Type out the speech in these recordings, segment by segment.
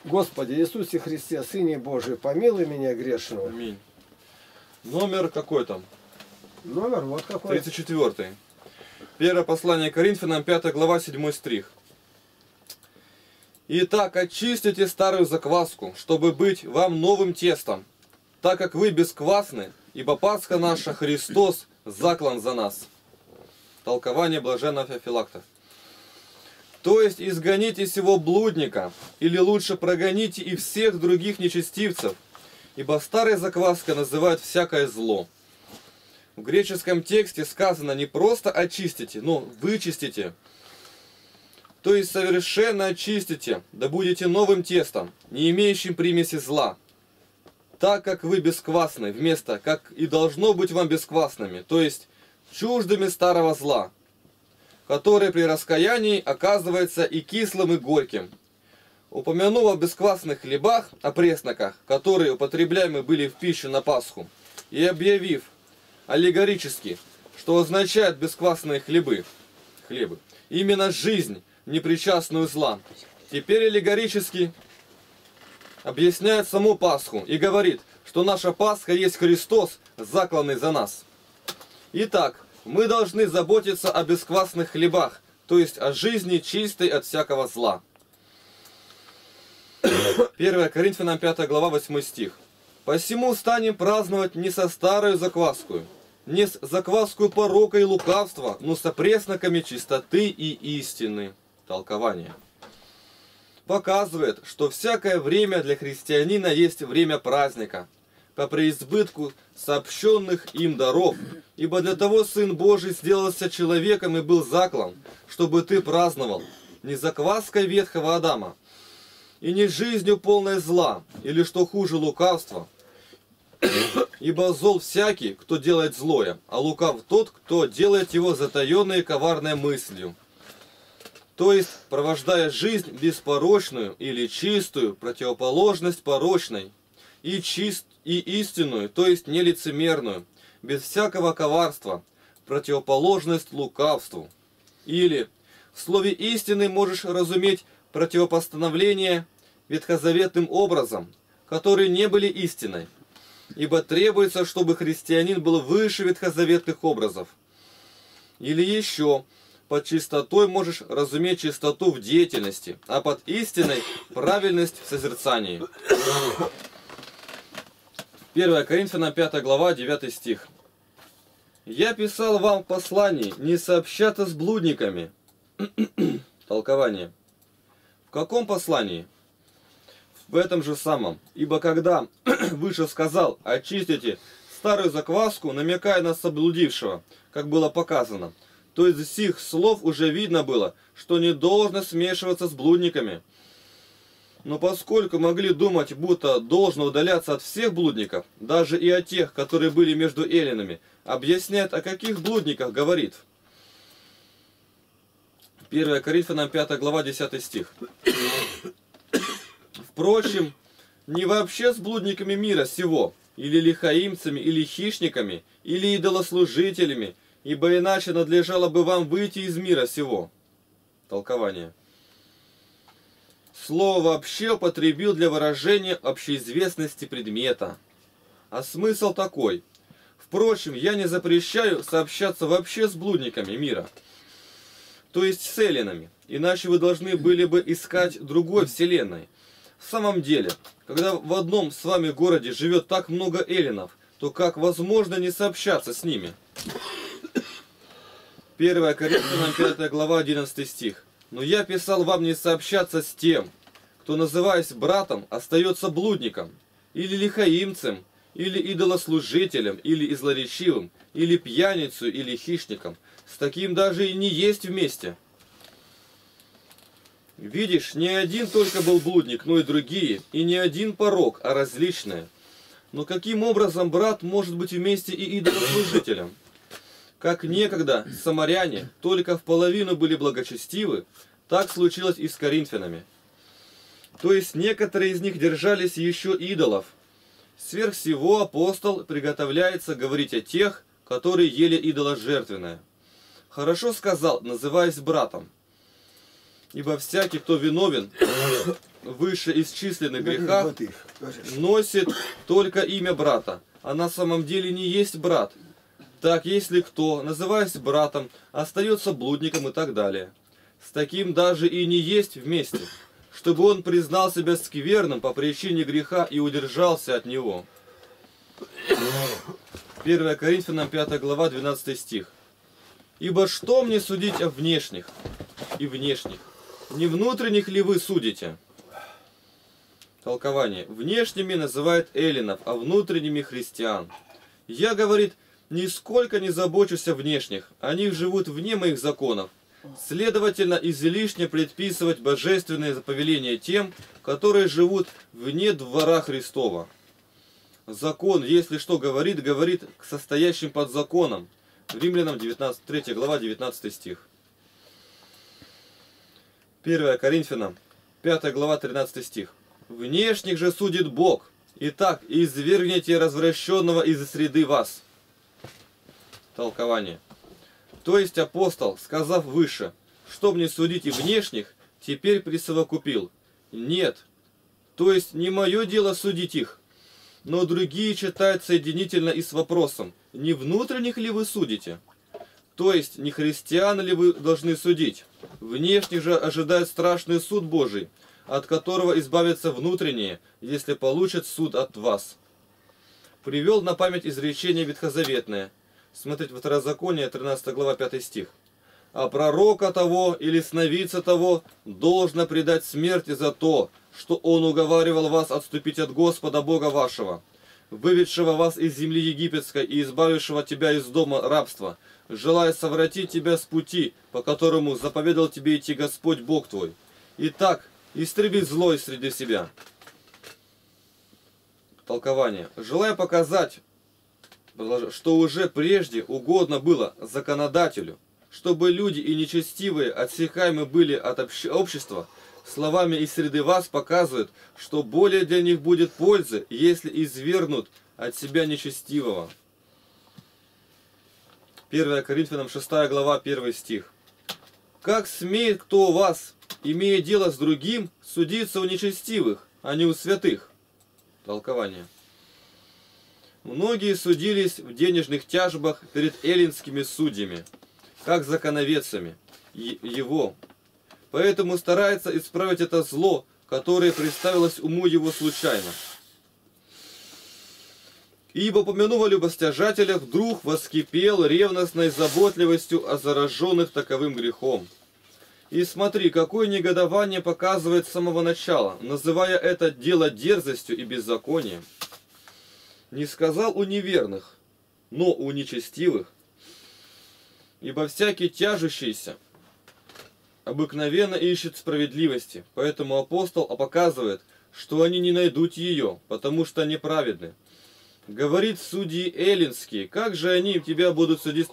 Господи Иисусе Христе, Сыне Божий, помилуй меня грешного. Аминь. Номер какой там? Номер вот какой. 34. Первое послание Коринфянам, 5 глава, 7 стих. Итак, очистите старую закваску, чтобы быть вам новым тестом, так как вы бесквасны, ибо Пасха наша, Христос, заклан за нас. Толкование блаженного Феофилакта. То есть изгоните сего блудника, или лучше прогоните и всех других нечестивцев, ибо старая закваска называют всякое зло. В греческом тексте сказано не просто очистите, но вычистите. То есть совершенно очистите, да будете новым тестом, не имеющим примеси зла. Так как вы бесквасны, вместо как и должно быть вам бесквасными, то есть чуждыми старого зла, которое при раскаянии оказывается и кислым, и горьким. Упомянув о бесквасных хлебах, о пресноках, которые употребляемы были в пищу на Пасху, и объявив аллегорически, что означают бесквасные хлебы, именно жизнь, непричастную зла, теперь аллегорически объясняет саму Пасху и говорит, что наша Пасха есть Христос, закланный за нас. Итак, мы должны заботиться о бесквасных хлебах, то есть о жизни чистой от всякого зла. 1 Коринфянам 5 глава 8 стих. «Посему станем праздновать не со старою закваскою, не с закваскою порока и лукавства, но со пресноками чистоты и истины». Толкование. Показывает, что всякое время для христианина есть время праздника, по преизбытку сообщенных им даров, ибо для того Сын Божий сделался человеком и был заклан, чтобы ты праздновал не закваской ветхого Адама, и не жизнью полной зла, или что хуже лукавства, ибо зол всякий, кто делает злое, а лукав тот, кто делает его затаенной и коварной мыслью. То есть, провождая жизнь беспорочную или чистую, противоположность порочной, и истинную, то есть нелицемерную, без всякого коварства, противоположность лукавству. Или, в слове истины можешь разуметь противопостановление ветхозаветным образом, которые не были истиной, ибо требуется, чтобы христианин был выше ветхозаветных образов. Или еще, под чистотой можешь разуметь чистоту в деятельности, а под истиной правильность в созерцании. 1 Коринфянам 5 глава 9 стих. «Я писал вам в послании не сообщаться с блудниками». Толкование. В каком послании? В этом же самом. Ибо когда выше сказал, очистите старую закваску, намекая на соблудившего, как было показано, то из сих слов уже видно было, что не должно смешиваться с блудниками. Но поскольку могли думать, будто должно удаляться от всех блудников, даже и от тех, которые были между эллинами, объясняет, о каких блудниках говорит. 1 Коринфянам 5 глава 10 стих. Впрочем, не вообще с блудниками мира сего, или лихаимцами, или хищниками, или идолослужителями, ибо иначе надлежало бы вам выйти из мира сего. Толкование. Слово вообще употребил для выражения общеизвестности предмета. А смысл такой. Впрочем, я не запрещаю сообщаться вообще с блудниками мира, то есть с эллинами, иначе вы должны были бы искать другой вселенной. В самом деле, когда в одном с вами городе живет так много эллинов, то как возможно не сообщаться с ними? 1 Коринфянам 5 глава 11 стих. «Но я писал вам не сообщаться с тем, кто, называясь братом, остается блудником, или лихаимцем, или идолослужителем, или излоречивым, или пьяницей, или хищником. С таким даже и не есть вместе». Видишь, не один только был блудник, но и другие, и не один порок, а различные. Но каким образом брат может быть вместе и идолослужителем? Как некогда самаряне только в половину были благочестивы, так случилось и с коринфянами. То есть некоторые из них держались еще идолов. Сверх всего апостол приготовляется говорить о тех, которые ели идоложертвенное. Хорошо сказал, называясь братом. Ибо всякий, кто виновен вышеисчисленных грехах носит только имя брата, а на самом деле не есть брат. Так, если кто, называясь братом, остается блудником и так далее, с таким даже и не есть вместе, чтобы он признал себя скверным по причине греха и удержался от него. 1 Коринфянам 5 глава 12 стих. «Ибо что мне судить о внешних и внешних? Не внутренних ли вы судите?» Толкование. Внешними называют эллинов, а внутренними христиан. Я, говорит, нисколько не забочусь о внешних, они живут вне моих законов. Следовательно, излишне предписывать божественные повеления тем, которые живут вне двора Христова. Закон, если что говорит, говорит к состоящим под законом. Римлянам 3 глава 19 стих. 1 Коринфянам 5 глава 13 стих. «Внешних же судит Бог. Итак, извергните развращенного из среды вас». Толкование. То есть апостол, сказав выше, что мне судить и внешних, теперь присовокупил: нет, то есть не мое дело судить их, но другие читают соединительно и с вопросом: не внутренних ли вы судите? То есть не христиан ли вы должны судить? Внешних же ожидает страшный суд Божий, от которого избавятся внутренние, если получат суд от вас. Привел на память изречение ветхозаветное. Смотрите, Второзаконие, 13 глава, 5 стих. «А пророка того или сновидца того должно предать смерти за то, что он уговаривал вас отступить от Господа Бога вашего, выведшего вас из земли египетской и избавившего тебя из дома рабства, желая совратить тебя с пути, по которому заповедал тебе идти Господь Бог твой. Итак, истребить зло среди себя». Толкование. Желая показать, что уже прежде угодно было законодателю, чтобы люди и нечестивые отсекаемы были от общества, словами из среды вас показывают, что более для них будет пользы, если извергнут от себя нечестивого. 1 Коринфянам 6 глава 1 стих. «Как смеет кто у вас, имея дело с другим, судиться у нечестивых, а не у святых?» Толкование. Многие судились в денежных тяжбах перед эллинскими судьями, как законоведцами его. Поэтому старается исправить это зло, которое представилось уму его случайно. Ибо, помянув о любостяжателях, вдруг воскипел ревностной заботливостью о зараженных таковым грехом. И смотри, какое негодование показывает с самого начала, называя это дело дерзостью и беззаконием. Не сказал у неверных, но у нечестивых. Ибо всякий тяжущийся обыкновенно ищет справедливости, поэтому апостол показывает, что они не найдут ее, потому что они праведны. Говорит судьи эллинские: как же они тебя будут судить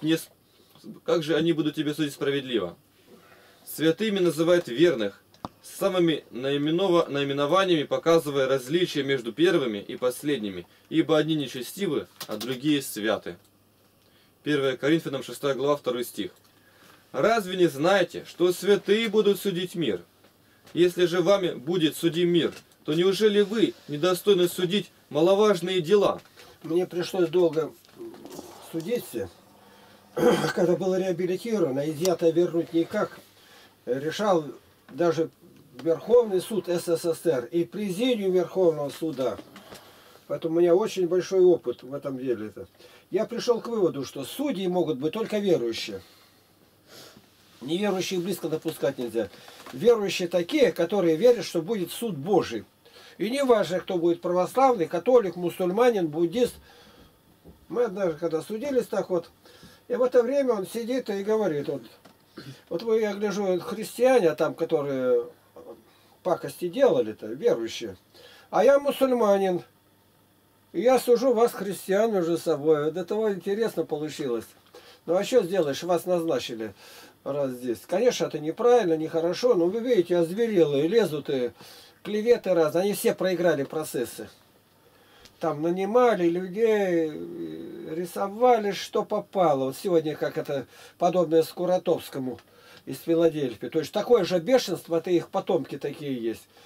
справедливо? Святыми называют верных, с самыми наименованиями показывая различия между первыми и последними, ибо одни нечестивы, а другие святы. 1 Коринфянам 6 глава 2 стих. «Разве не знаете, что святые будут судить мир? Если же вами будет судим мир, то неужели вы недостойны судить маловажные дела?» Мне пришлось долго судиться, когда был реабилитирован, а изъято вернуть никак. Решал даже Верховный суд СССР и Президиум Верховного суда. Поэтому у меня очень большой опыт в этом деле. Я пришел к выводу, что судьи могут быть только верующие. Неверующих близко допускать нельзя. Верующие такие, которые верят, что будет суд Божий. И не важно, кто будет православный, католик, мусульманин, буддист. Мы однажды, когда судились так вот, и в это время он сидит и говорит: вот вы, я гляжу, христиане там, которые пакости делали-то, верующие, а я мусульманин, и я сужу вас, христиан, между собой. До того интересно получилось. Ну а что сделаешь, вас назначили раз здесь. Конечно, это неправильно, нехорошо, но вы видите, озверелые, лезут и клеветы разные, они все проиграли процессы. Там нанимали людей, рисовали, что попало. Вот сегодня, как это, подобное Скуратовскому из Филадельфии. То есть такое же бешенство, это их потомки такие есть.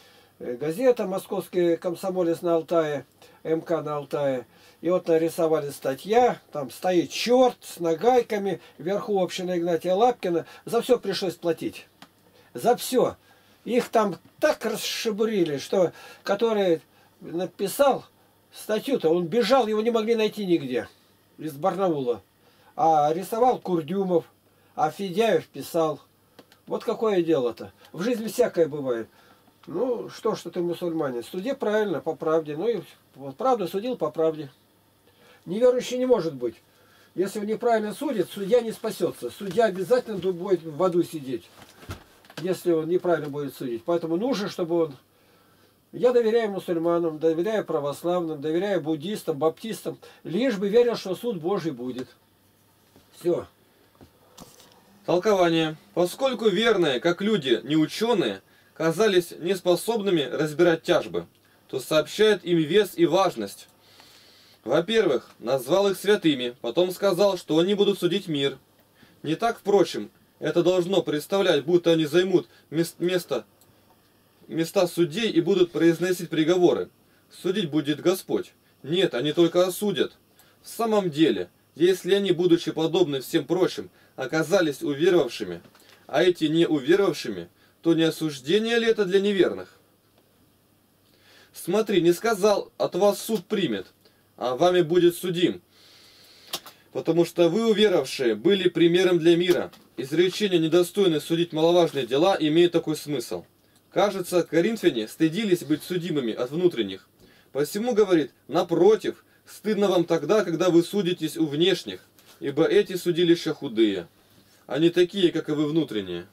газета «Московский комсомолец» на Алтае, МК на Алтае. И вот нарисовали статья, там стоит черт с нагайками, вверху община Игнатия Лапкина. За все пришлось платить. За все. Их там так расшибурили, что который написал статью-то, он бежал, его не могли найти нигде из Барнаула. А рисовал Курдюмов, а Федяев писал. Вот какое дело-то. В жизни всякое бывает. Ну, что ты мусульманин? Суди правильно, по правде. Ну и вот правду судил по правде. Неверующий не может быть. Если он неправильно судит, судья не спасется. Судья обязательно будет в аду сидеть, если он неправильно будет судить. Поэтому нужно, чтобы он... Я доверяю мусульманам, доверяю православным, доверяю буддистам, баптистам, лишь бы верил, что суд Божий будет. Все. Толкование. Поскольку верные, как люди, не ученые, казались неспособными разбирать тяжбы, то сообщает им вес и важность. Во-первых, назвал их святыми, потом сказал, что они будут судить мир. Не так, впрочем, это должно представлять, будто они займут места судей и будут произносить приговоры. Судить будет Господь. Нет, они только осудят. В самом деле, если они, будучи подобны всем прочим, оказались уверовавшими, а эти не уверовавшими, то не осуждение ли это для неверных? Смотри, не сказал, от вас суд примет, а вами будет судим, потому что вы, уверовавшие, были примером для мира. Изречение «недостойно судить маловажные дела» имеет такой смысл. Кажется, коринфяне стыдились быть судимыми от внутренних. Посему, говорит, напротив, стыдно вам тогда, когда вы судитесь у внешних, ибо эти судилища худые, а не такие, как и вы внутренние.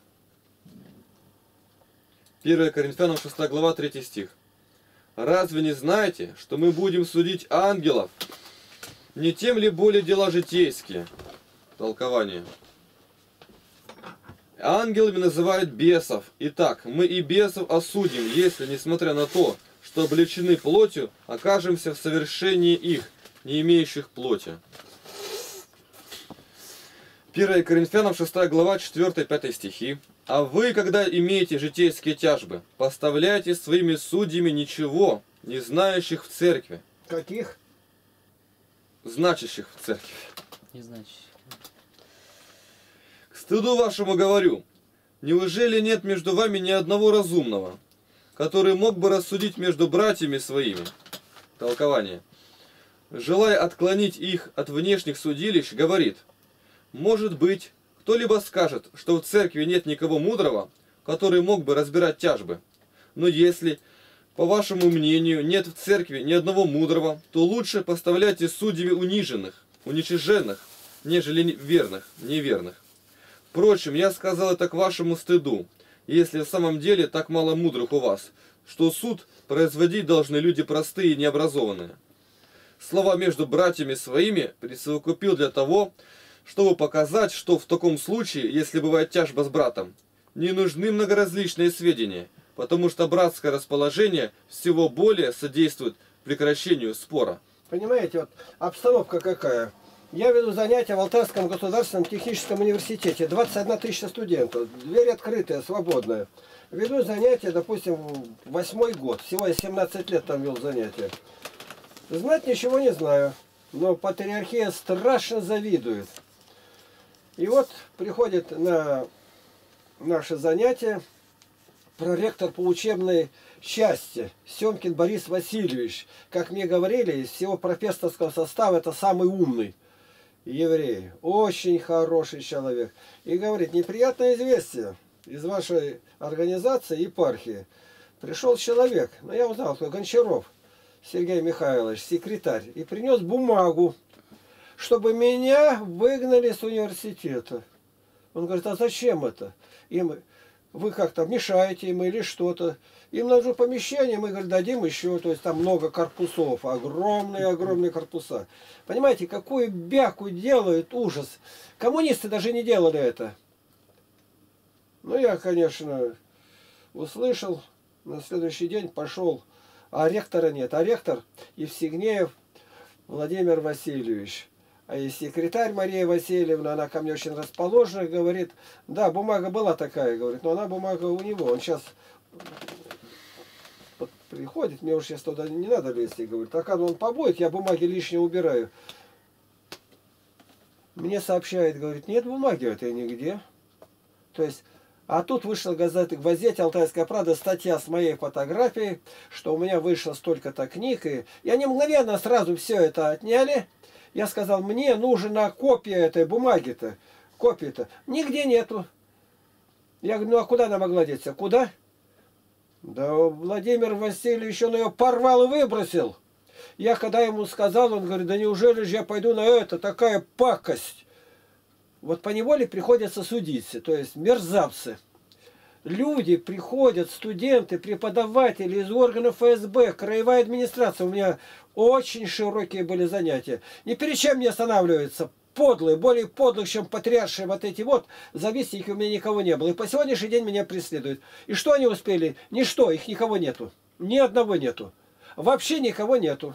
1 Коринфянам 6 глава 3 стих. Разве не знаете, что мы будем судить ангелов? Не тем ли более дела житейские? Толкование. Ангелами называют бесов. Итак, мы и бесов осудим, если, несмотря на то, что облечены плотью, окажемся в совершении их, не имеющих плоти. 1 Коринфянам 6 глава 4-5 стихи. А вы, когда имеете житейские тяжбы, поставляйте своими судьями ничего, не знающих в церкви. Каких? Значащих в церкви. Не значащих. К стыду вашему говорю, неужели нет между вами ни одного разумного, который мог бы рассудить между братьями своими? Толкование. Желая отклонить их от внешних судилищ, говорит, может быть, кто-либо скажет, что в церкви нет никого мудрого, который мог бы разбирать тяжбы. Но если, по вашему мнению, нет в церкви ни одного мудрого, то лучше поставляйте судьями униженных, уничиженных, нежели верных, неверных. Впрочем, я сказал это к вашему стыду, если в самом деле так мало мудрых у вас, что суд производить должны люди простые и необразованные. Слова между братьями своими присовокупил для того, чтобы показать, что в таком случае, если бывает тяжба с братом, не нужны многоразличные сведения, потому что братское расположение всего более содействует прекращению спора. Понимаете, вот обстановка какая. Я веду занятия в Алтайском государственном техническом университете. 21 тысяча студентов. Дверь открытая, свободная. Веду занятия, допустим, 8-й год. Всего я 17 лет там вел занятия. Знать ничего не знаю. Но патриархия страшно завидует. И вот приходит на наше занятие проректор по учебной части Семкин Борис Васильевич. Как мне говорили, из всего профессорского состава это самый умный еврей. Очень хороший человек. И говорит, неприятное известие из вашей организации, епархии. Пришел человек, но я узнал, кто Гончаров Сергей Михайлович, секретарь, и принес бумагу, чтобы меня выгнали с университета. Он говорит, а зачем это? Им вы как-то мешаете им или что-то. Им нужно помещение, мы, говорит, дадим еще. То есть там много корпусов, огромные корпуса. Понимаете, какую бяку делают, ужас. Коммунисты даже не делали это. Ну, я, конечно, услышал, на следующий день пошел, а ректора нет. А ректор Евсигнеев Владимир Васильевич. А и секретарь Мария Васильевна, она ко мне очень расположена, говорит, да, бумага была такая, говорит, но она бумага у него, он сейчас приходит, мне уж сейчас туда не надо лезть, и говорит, а когда он побоит, я бумаги лишние убираю. Мне сообщает, говорит, нет бумаги этой нигде. То есть, а тут вышла газета «Гвоздеть», «Алтайская правда», статья с моей фотографией, что у меня вышло столько-то книг, и они мгновенно сразу все это отняли. Я сказал, мне нужна копия этой бумаги-то, копия-то. Нигде нету. Я говорю, ну а куда она могла деться? Куда? Да Владимир Васильевич, он ее порвал и выбросил. Я когда ему сказал, он говорит, да неужели же я пойду на это, такая пакость. Вот поневоле приходится судиться, то есть мерзавцы. Люди приходят, студенты, преподаватели из органов ФСБ, краевая администрация. У меня очень широкие были занятия. Ни перед чем не останавливаются. Подлые, более подлых, чем патриаршие вот эти вот завистники, у меня никого не было. И по сегодняшний день меня преследуют. И что они успели? Ничто, их никого нету. Ни одного нету. Вообще никого нету.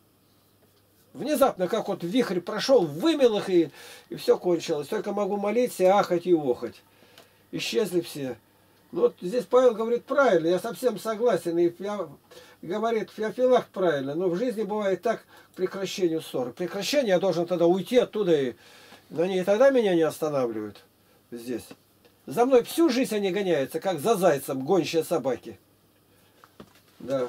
Внезапно, как вот вихрь прошел, вымел их, и все кончилось. Только могу молиться, ахать и охать. Исчезли все. Ну, вот здесь Павел говорит правильно, я совсем согласен. И говорит Феофилакт правильно. Но в жизни бывает так к прекращению ссоры. Прекращение, я должен тогда уйти оттуда, и они и тогда меня не останавливают здесь. За мной всю жизнь они гоняются, как за зайцем, гончие собаки. Да.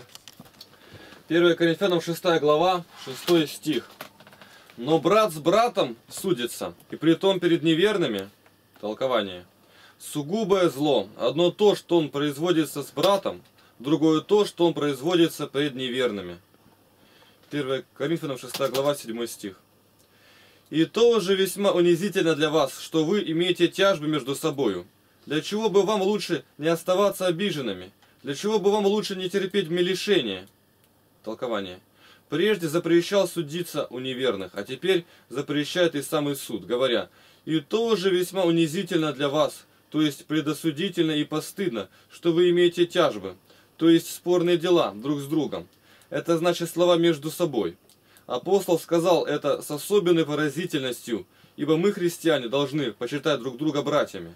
1 Коринфянам 6 глава, 6 стих. Но брат с братом судится, и притом перед неверными, толкование, сугубое зло. Одно то, что он производится с братом, другое то, что он производится пред неверными. 1 Коринфянам 6 глава, 7 стих. И то же весьма унизительно для вас, что вы имеете тяжбы между собою. Для чего бы вам лучше не оставаться обиженными? Для чего бы вам лучше не терпеть мелешение? Толкование. Прежде запрещал судиться у неверных, а теперь запрещает и самый суд, говоря, и тоже весьма унизительно для вас, то есть предосудительно и постыдно, что вы имеете тяжбы, то есть спорные дела друг с другом. Это значит слова между собой. Апостол сказал это с особенной выразительностью, ибо мы, христиане, должны почитать друг друга братьями.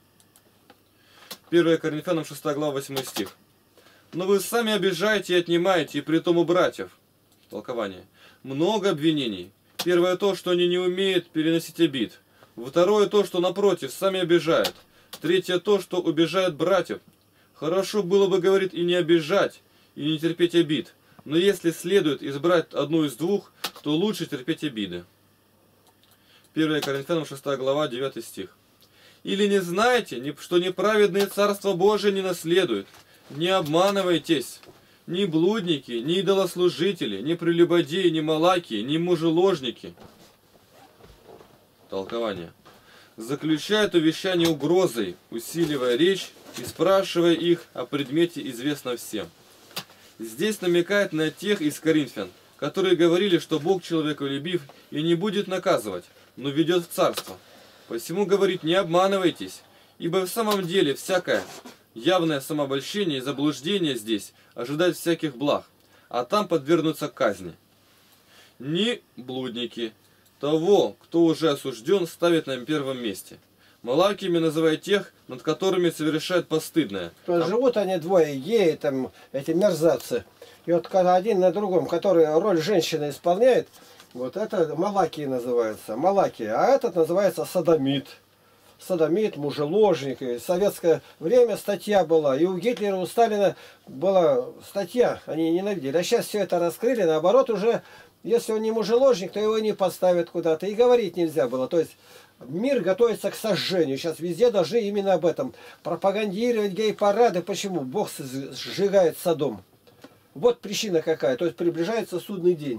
1 Коринфянам 6 глава 8 стих. Но вы сами обижаете и отнимаете, и притом у братьев. Толкование. Много обвинений. Первое то, что они не умеют переносить обид. Второе то, что напротив, сами обижают. Третье то, что убежают братьев. Хорошо было бы, говорит, и не обижать, и не терпеть обид. Но если следует избрать одну из двух, то лучше терпеть обиды. 1 Коринфянам 6 глава 9 стих. Или не знаете, что неправедные Царство Божие не наследуют? Не обманывайтесь, ни блудники, ни идолослужители, ни прелюбодеи, ни малаки, ни мужеложники. Толкование. Заключают увещание угрозой, усиливая речь и спрашивая их о предмете, известно всем. Здесь намекает на тех из коринфян, которые говорили, что Бог человеколюбив и не будет наказывать, но ведет в царство. Посему говорит, не обманывайтесь, ибо в самом деле всякое явное самообольщение и заблуждение здесь ожидает всяких благ, а там подвергнутся казни. Ни блудники, того, кто уже осужден, ставят на первом месте. Малакиями называют тех, над которыми совершают постыдное. Живут они двое, геи, там, эти мерзавцы. И вот когда один на другом, который роль женщины исполняет, вот это Малакии называется, Малакия, а этот называется содомит. Содомит, мужеложник. И в советское время статья была. И у Гитлера, у Сталина была статья, они ненавидели. А сейчас все это раскрыли, наоборот уже, если он не мужеложник, то его не поставят куда-то. И говорить нельзя было. То есть мир готовится к сожжению. Сейчас везде должны именно об этом пропагандировать гей-парады. Почему? Бог сжигает Содом. Вот причина какая. То есть приближается судный день.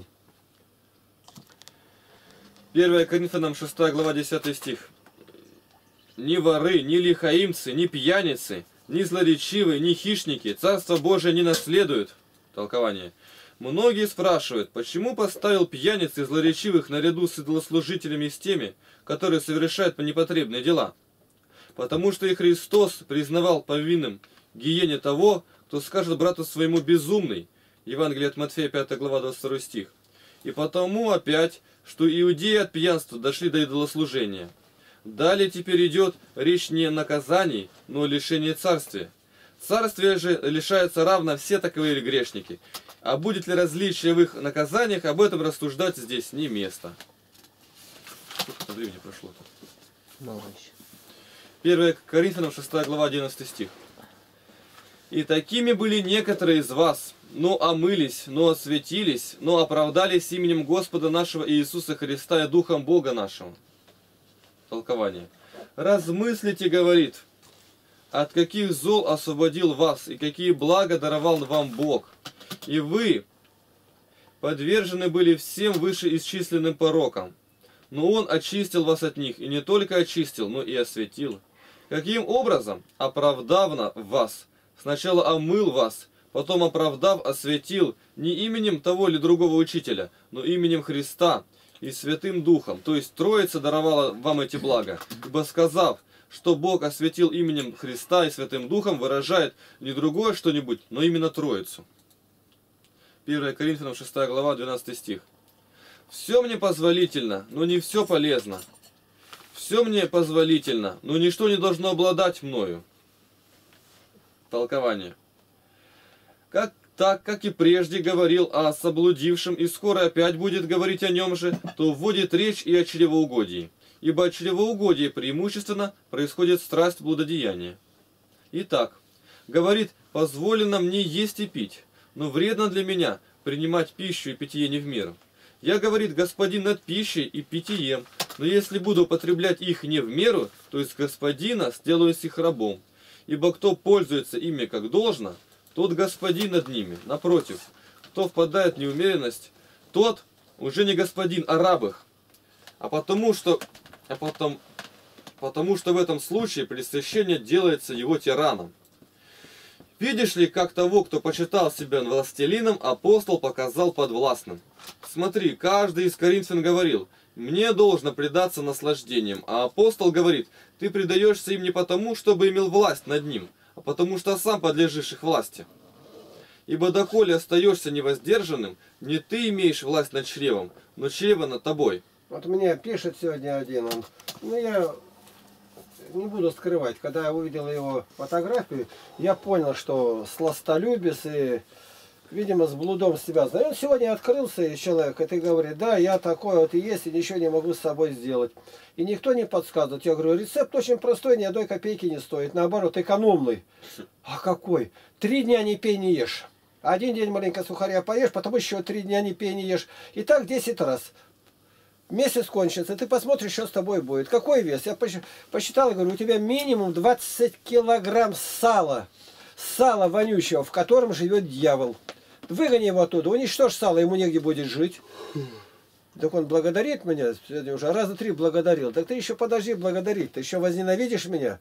1 Коринфянам 6 глава 10 стих. Ни воры, ни лихаимцы, ни пьяницы, ни злоречивые, ни хищники Царство Божие не наследуют. Толкование. Многие спрашивают, почему поставил пьяниц и злоречивых наряду с идолослужителями и с теми, которые совершают непотребные дела? Потому что и Христос признавал повинным гиене того, кто скажет брату своему безумный. Евангелие от Матфея 5 глава 22 стих. И потому опять, что иудеи от пьянства дошли до идолослужения. Далее теперь идет речь не о наказании, но о лишении царствия. Царствие же лишаются равно все таковые грешники. А будет ли различие в их наказаниях, об этом рассуждать здесь не место. Сколько времени прошло-то? Мало еще. 1 Коринфянам 6 глава 11 стих. «И такими были некоторые из вас, но омылись, но осветились, но оправдались именем Господа нашего Иисуса Христа и Духом Бога нашего». Толкование. «Размыслите, говорит, от каких зол освободил вас, и какие блага даровал вам Бог. И вы подвержены были всем вышеисчисленным порокам. Но Он очистил вас от них, и не только очистил, но и осветил. Каким образом? Оправдав вас, сначала омыл вас, потом оправдав, осветил не именем того или другого учителя, но именем Христа и Святым Духом». То есть Троица даровала вам эти блага. Ибо сказав, что Бог осветил именем Христа и Святым Духом, выражает не другое что-нибудь, но именно Троицу. 1 Коринфянам 6 глава 12 стих. «Все мне позволительно, но не все полезно. Все мне позволительно, но ничто не должно обладать мною». Толкование. Так как и прежде говорил о соблудившем, и скоро опять будет говорить о нем же, то вводит речь и о чревоугодии. Ибо от чревоугодия преимущественно происходит страсть блудодеяния. Итак, говорит, позволено мне есть и пить, но вредно для меня принимать пищу и питье не в меру. Я, говорит, господин над пищей и питьем, но если буду употреблять их не в меру, то есть господина сделаюсь их рабом. Ибо кто пользуется ими как должно, тот господин над ними. Напротив, кто впадает в неумеренность, тот уже не господин, а раб их. Потому что в этом случае пресвящение делается его тираном. Видишь ли, как того, кто почитал себя властелином, апостол показал подвластным. Смотри, каждый из коринфян говорил, мне должно предаться наслаждениям, а апостол говорит, ты предаешься им не потому, чтобы имел власть над ним, а потому что сам подлежишь их власти. Ибо доколе остаешься невоздержанным, не ты имеешь власть над чревом, но чрево над тобой. Вот мне пишет сегодня один, я не буду скрывать, когда я увидел его фотографию, я понял, что сластолюбец и, видимо, с блудом связан. И он сегодня открылся, и человек, и ты говорит, да, я такой вот и есть, и ничего не могу с собой сделать. И никто не подсказывает. Я говорю, рецепт очень простой, ни одной копейки не стоит, наоборот, экономный. А какой? 3 дня не пей, не ешь. Один день маленько сухаря поешь, потом еще 3 дня не пей, не ешь. И так 10 раз. Месяц кончится, ты посмотришь, что с тобой будет. Какой вес? Я посчитал, говорю, у тебя минимум 20 килограмм сала. Сала вонючего, в котором живет дьявол. Выгони его оттуда, уничтожь сало, ему негде будет жить. Так он благодарит меня, сегодня уже раза 3 благодарил. Так ты еще подожди благодарить, ты еще возненавидишь меня.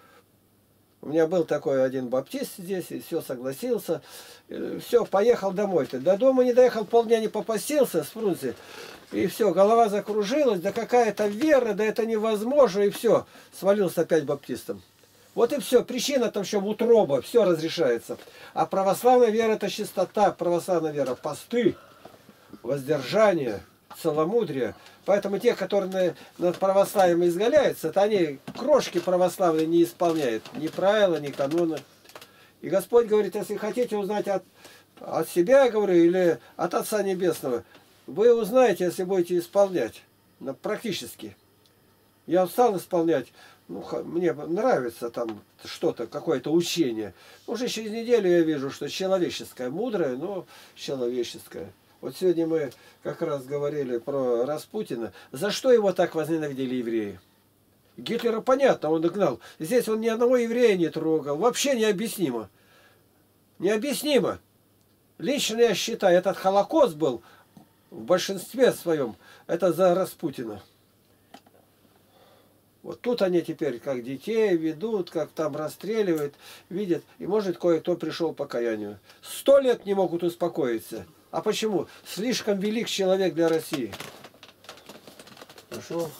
У меня был такой один баптист здесь, и все, согласился. Все, поехал домой. До дома не доехал, полдня не попастился с Фрунзе. И все, голова закружилась, да какая-то вера, да это невозможно, и все. Свалился опять баптистом. Вот и все, причина там еще утроба, все разрешается. А православная вера это чистота, православная вера, посты, воздержание, целомудрие. Поэтому те, которые над православием изгаляются, это они крошки православные не исполняют. Ни правила, ни каноны. И Господь говорит, если хотите узнать от себя, я говорю, или от Отца Небесного, вы узнаете, если будете исполнять. Практически. Я стал исполнять. Мне нравится там что-то, какое-то учение. Уже через неделю я вижу, что человеческое, мудрое, но человеческое. Вот сегодня мы как раз говорили про Распутина. За что его так возненавидели евреи? Гитлера понятно, он гнал. Здесь он ни одного еврея не трогал. Вообще необъяснимо. Необъяснимо. Лично я считаю, этот Холокост был в большинстве своем. Это за Распутина. Вот тут они теперь как детей ведут, как там расстреливают, видят. И может кое-кто пришел к покаянию. 100 лет не могут успокоиться. А почему? Слишком велик человек для России. Хорошо.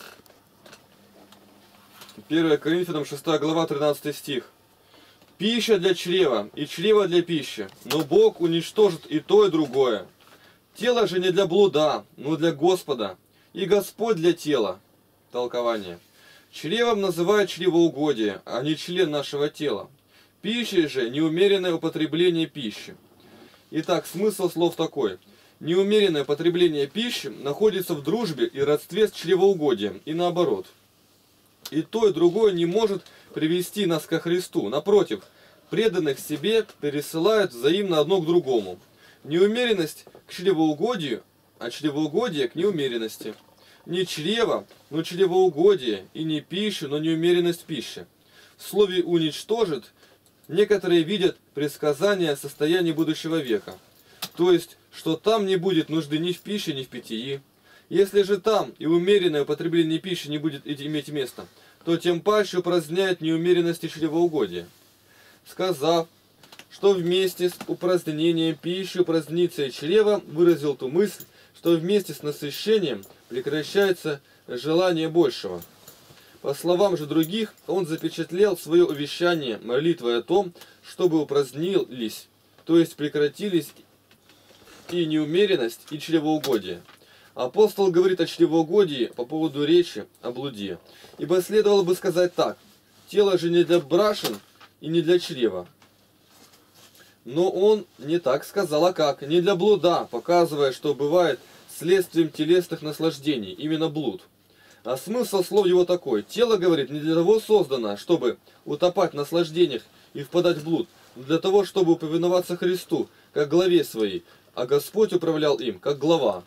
1 Коринфянам 6 глава 13 стих. Пища для чрева и чрево для пищи, но Бог уничтожит и то, и другое. Тело же не для блуда, но для Господа, и Господь для тела. Толкование. Чревом называют чревоугодие, а не член нашего тела. Пищей же неумеренное употребление пищи. Итак, смысл слов такой. Неумеренное потребление пищи находится в дружбе и родстве с чревоугодием, и наоборот. И то, и другое не может привести нас ко Христу. Напротив, преданных себе пересылают взаимно одно к другому. Неумеренность к чревоугодию, а чревоугодие к неумеренности. Не чрево, но чревоугодие, и не пищу, но неумеренность пищи. В слове «уничтожит» некоторые видят предсказание состояния будущего века. То есть, что там не будет нужды ни в пище, ни в питьи. Если же там и умеренное употребление пищи не будет иметь места, то тем паче упраздняет неумеренность и чревоугодие. Сказав, что вместе с упразднением пищи упразднится и чрево, выразил ту мысль, что вместе с насыщением прекращается желание большего. По словам же других, он запечатлел свое увещание молитвой о том, чтобы упразднились, то есть прекратились и неумеренность, и чревоугодие. Апостол говорит о чревоугодии по поводу речи о блуде. Ибо следовало бы сказать так: тело же не для брашен и не для чрева. Но он не так сказал, а как? Не для блуда, показывая, что бывает следствием телесных наслаждений, именно блуд. А смысл слов его такой: тело, говорит, не для того создано, чтобы утопать в наслаждениях и впадать в блуд, но для того, чтобы повиноваться Христу, как главе своей, а Господь управлял им, как глава.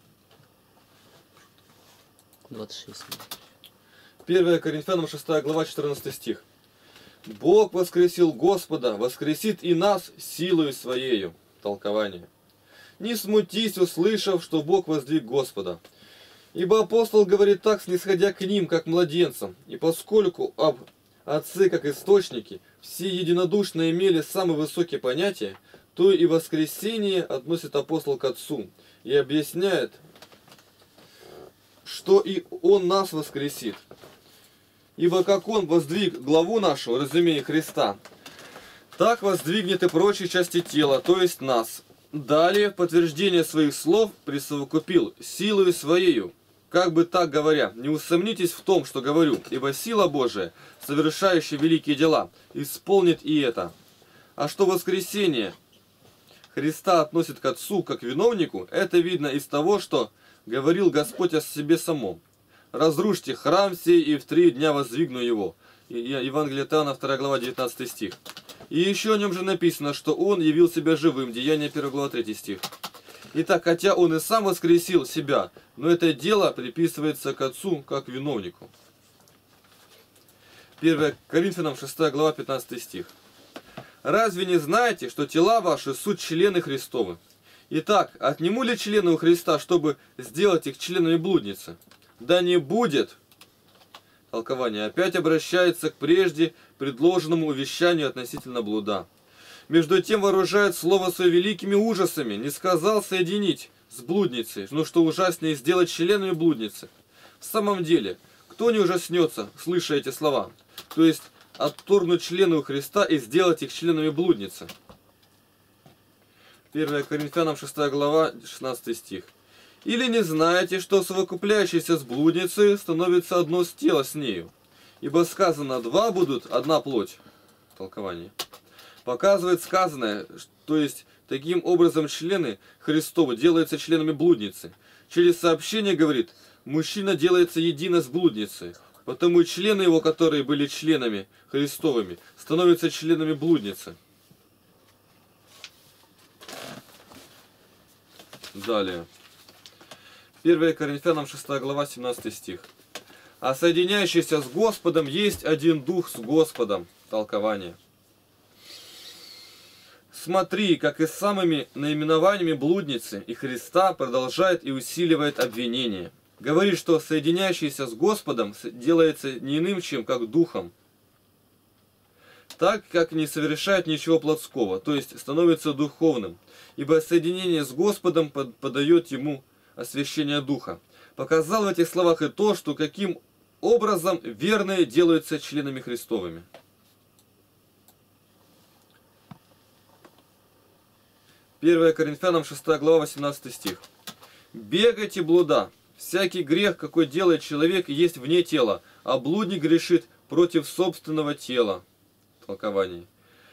26. 1 Коринфянам 6 глава 14 стих. Бог воскресил Господа, воскресит и нас силою Своею. Толкование. Не смутись, услышав, что Бог воздвиг Господа. Ибо апостол говорит так, снисходя к ним, как младенцам, и поскольку об отцы, как источники, все единодушно имели самые высокие понятия, то и воскресение относит апостол к Отцу и объясняет, что и Он нас воскресит. Ибо как Он воздвиг главу нашу, разумея Христа, так воздвигнет и прочие части тела, то есть нас. Далее, в подтверждение своих слов присовокупил силою Своею. Как бы так говоря, не усомнитесь в том, что говорю, ибо сила Божия, совершающая великие дела, исполнит и это. А что воскресение Христа относит к Отцу, как виновнику, это видно из того, что говорил Господь о себе самом. «Разрушьте храм сей, и в 3 дня воздвигну его». Евангелие от Иоанна, 2 глава, 19 стих. И еще о нем же написано, что Он явил себя живым. Деяния 1 глава, 3 стих. Итак, хотя Он и сам воскресил себя, но это дело приписывается к Отцу, как виновнику. 1 Коринфянам 6 глава, 15 стих. «Разве не знаете, что тела ваши суть члены Христовы? Итак, отниму ли члены у Христа, чтобы сделать их членами блудницы? Да не будет!» Толкование опять обращается к прежде предложенному увещанию относительно блуда. Между тем вооружает слово свое великими ужасами, не сказал соединить с блудницей, но что ужаснее сделать членами блудницы. В самом деле, кто не ужаснется, слыша эти слова? То есть, отторгнуть члены у Христа и сделать их членами блудницы. 1 Коринфянам 6 глава, 16 стих. «Или не знаете, что совокупляющийся с блудницей становится одно тело с нею? Ибо сказано, 2 будут, одна плоть». Толкование. Показывает сказанное, то есть, таким образом члены Христовы делаются членами блудницы. Через сообщение говорит, мужчина делается едино с блудницей, потому и члены его, которые были членами Христовыми, становятся членами блудницы. Далее. 1 Коринфянам 6 глава 17 стих. «А соединяющийся с Господом есть один дух с Господом». Толкование. Смотри, как и с самыми наименованиями блудницы и Христа продолжает и усиливает обвинение. Говорит, что соединяющийся с Господом делается не иным, чем как духом, так как не совершает ничего плотского, то есть становится духовным, ибо соединение с Господом подает ему освящение духа. Показал в этих словах и то, что каким образом верные делаются членами Христовыми. 1 Коринфянам 6 глава 18 стих. «Бегайте блуда! Всякий грех, какой делает человек, есть вне тела, а блудник грешит против собственного тела». Толкование.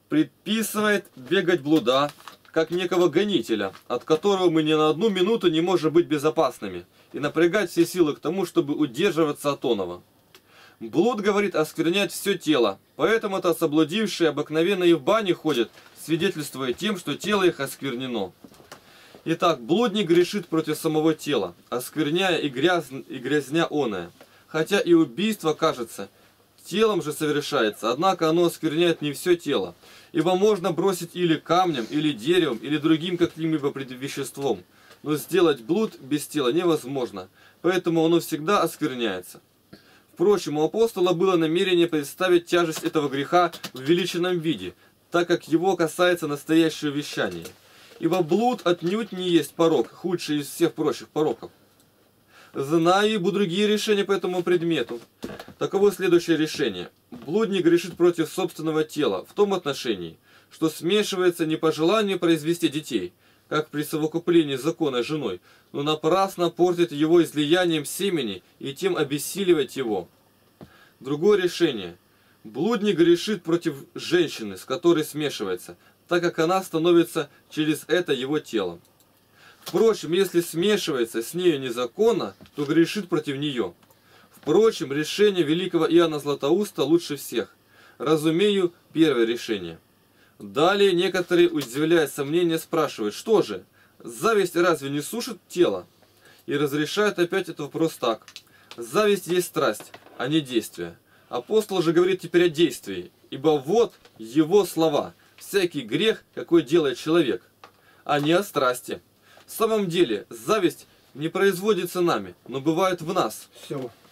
предписывает бегать блуда, как некого гонителя, от которого мы ни на одну минуту не можем быть безопасными, и напрягать все силы к тому, чтобы удерживаться от оного. Блуд, говорит, осквернять все тело, поэтому это соблудившие обыкновенно и в бане ходят, свидетельствуя тем, что тело их осквернено. Итак, блудник грешит против самого тела, оскверняя и грязня оное. Хотя и убийство, кажется, телом же совершается, однако оно оскверняет не все тело, ибо можно бросить или камнем, или деревом, или другим каким-либо веществом, но сделать блуд без тела невозможно, поэтому оно всегда оскверняется. Впрочем, у апостола было намерение представить тяжесть этого греха в увеличенном виде, так как его касается настоящее вещание. Ибо блуд отнюдь не есть порок, худший из всех прочих пороков. Знаю ибо другие решения по этому предмету. Таково следующее решение. Блудник грешит против собственного тела в том отношении, что смешивается не по желанию произвести детей, как при совокуплении закона с женой, но напрасно портит его излиянием семени и тем обессиливает его. Другое решение. Блудник грешит против женщины, с которой смешивается, так как она становится через это его телом. Впрочем, если смешивается с нею незаконно, то грешит против нее. Впрочем, решение великого Иоанна Златоуста лучше всех. Разумею, первое решение. Далее некоторые, удивляя сомнения, спрашивают, что же, зависть разве не сушит тело? И разрешают опять этот вопрос так. Зависть есть страсть, а не действие. Апостол же говорит теперь о действии, ибо вот его слова, всякий грех, какой делает человек, а не о страсти. В самом деле, зависть не производится нами, но бывает в нас. Все.